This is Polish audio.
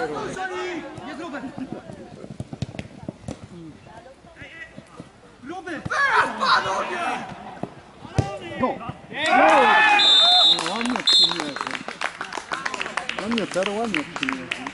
Jest Ruben! Ruben! No! Ładnie przyjmie. Ładnie, teraz ładnie przyjmie.